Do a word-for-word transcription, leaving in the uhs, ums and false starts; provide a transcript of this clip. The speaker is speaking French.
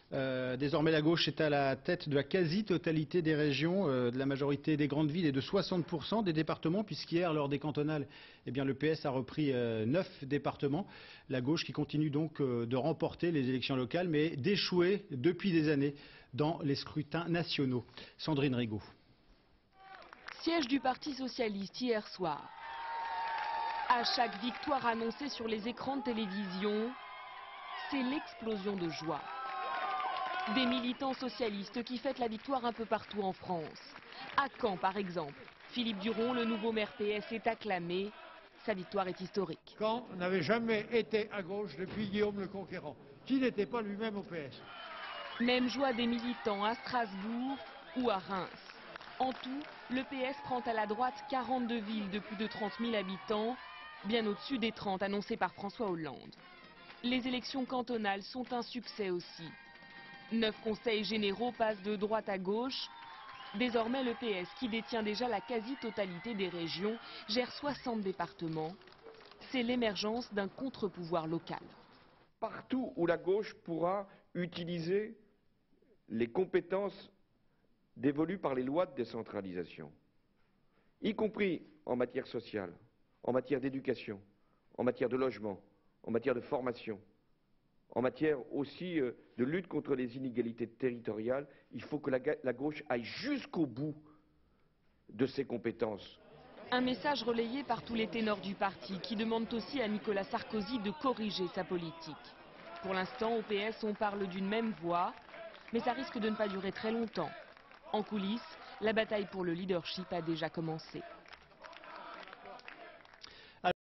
Euh, désormais, la gauche est à la tête de la quasi-totalité des régions, euh, de la majorité des grandes villes et de soixante pour cent des départements, puisqu'hier, lors des cantonales, eh bien, le P S a repris euh, neuf départements. La gauche qui continue donc euh, de remporter les élections locales, mais d'échouer depuis des années dans les scrutins nationaux. Sandrine Rigaud. Siège du Parti socialiste hier soir. À chaque victoire annoncée sur les écrans de télévision, c'est l'explosion de joie. Des militants socialistes qui fêtent la victoire un peu partout en France. À Caen, par exemple, Philippe Duron, le nouveau maire P S, est acclamé. Sa victoire est historique. Caen n'avait jamais été à gauche depuis Guillaume le Conquérant, qui n'était pas lui-même au P S. Même joie des militants à Strasbourg ou à Reims. En tout, le P S prend à la droite quarante-deux villes de plus de trente mille habitants, bien au-dessus des trente annoncés par François Hollande. Les élections cantonales sont un succès aussi. Neuf conseils généraux passent de droite à gauche. Désormais, le P S, qui détient déjà la quasi-totalité des régions, gère soixante départements. C'est l'émergence d'un contre-pouvoir local. Partout où la gauche pourra utiliser les compétences dévolues par les lois de décentralisation, y compris en matière sociale, en matière d'éducation, en matière de logement, en matière de formation, en matière aussi euh, de lutte contre les inégalités territoriales, il faut que la, la gauche aille jusqu'au bout de ses compétences. Un message relayé par tous les ténors du parti qui demandent aussi à Nicolas Sarkozy de corriger sa politique. Pour l'instant, au P S, on parle d'une même voix, mais ça risque de ne pas durer très longtemps. En coulisses, la bataille pour le leadership a déjà commencé.